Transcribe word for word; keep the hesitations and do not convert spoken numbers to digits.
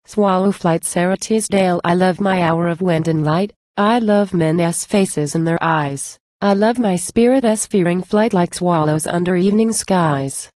Swallow flight Sara Teasdale. I love my hour of wind and light. I love men's faces and their eyes. I love my spirit's fearing flight like swallows under evening skies.